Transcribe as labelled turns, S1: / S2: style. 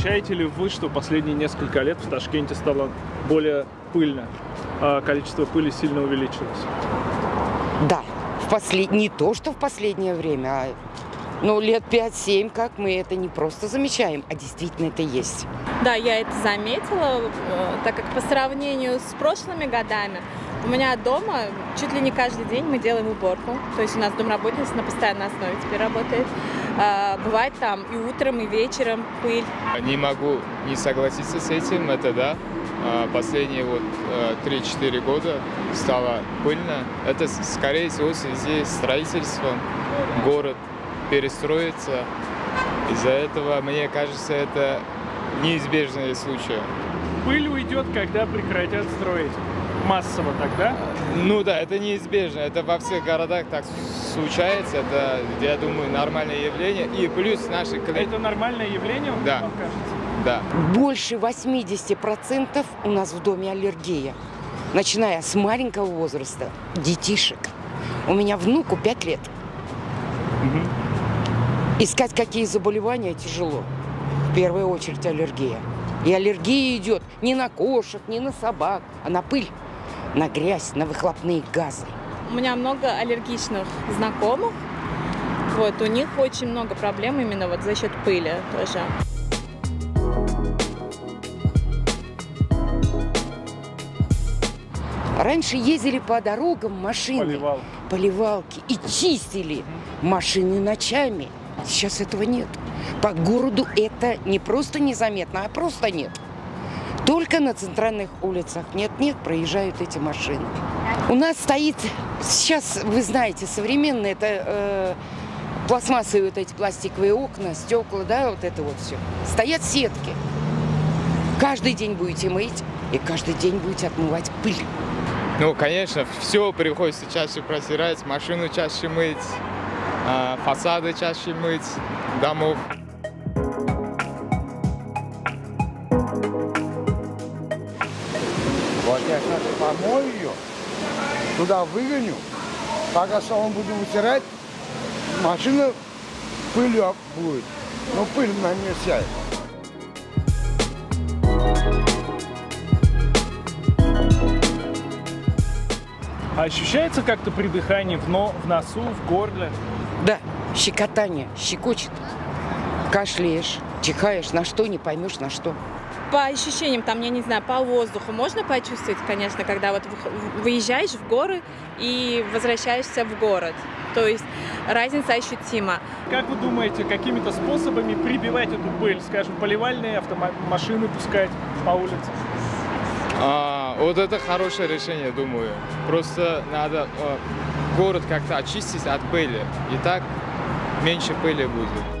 S1: Замечаете ли вы, что последние несколько лет в Ташкенте стало более пыльно, а количество пыли сильно увеличилось?
S2: Да, не то, что в последнее время, а лет 5-7, как мы это не просто замечаем, а действительно это есть.
S3: Да, я это заметила, так как по сравнению с прошлыми годами у меня дома чуть ли не каждый день мы делаем уборку. То есть у нас домработница на постоянной основе теперь работает. Бывает там и утром, и вечером пыль.
S4: Не могу не согласиться с этим, это да. Последние 3-4 года стало пыльно. Это, скорее всего, в связи с строительством. Город перестроится. Из-за этого, мне кажется, это неизбежные случаи.
S1: Пыль уйдет, когда прекратят строить. Массово тогда?
S4: Ну да, это неизбежно. Это во всех городах так случается. Это, я думаю, нормальное явление. И плюс наши...
S1: Это нормальное явление,
S4: да.
S1: Вам кажется?
S4: Да.
S2: Больше 80% у нас в доме аллергия. Начиная с маленького возраста, детишек. У меня внуку 5 лет. Искать какие заболевания тяжело. В первую очередь аллергия. И аллергия идет не на кошек, не на собак, а на пыль, на грязь, на выхлопные газы.
S3: У меня много аллергичных знакомых. У них очень много проблем именно за счет пыли тоже.
S2: Раньше ездили по дорогам машины, поливалки, и чистили машины ночами. Сейчас этого нет. По городу это не просто незаметно, а просто нет. Только на центральных улицах нет, проезжают эти машины. У нас стоит, сейчас, вы знаете, современные, это пластмассовые эти пластиковые окна, стекла, да, это все. Стоят сетки. Каждый день будете мыть, и каждый день будете отмывать пыль.
S4: Ну, конечно, все приходится чаще протирать, машину чаще мыть, фасады чаще мыть, домов.
S5: Вот я сейчас помою ее, туда выгоню, пока салон буду вытирать, машина пылью будет, но пыль на нее сядет.
S1: А ощущается как-то при дыхании в носу, в горле?
S2: Да, щекотание, щекочет. Кашляешь, чихаешь, на что не поймешь, на что.
S3: По ощущениям, там, я не знаю, по воздуху можно почувствовать, конечно, когда выезжаешь в горы и возвращаешься в город. То есть разница ощутима.
S1: Как вы думаете, какими-то способами прибивать эту пыль? Скажем, поливальные машины пускать по улице?
S4: Вот это хорошее решение, думаю. Просто надо город как-то очистить от пыли. И так меньше пыли будет.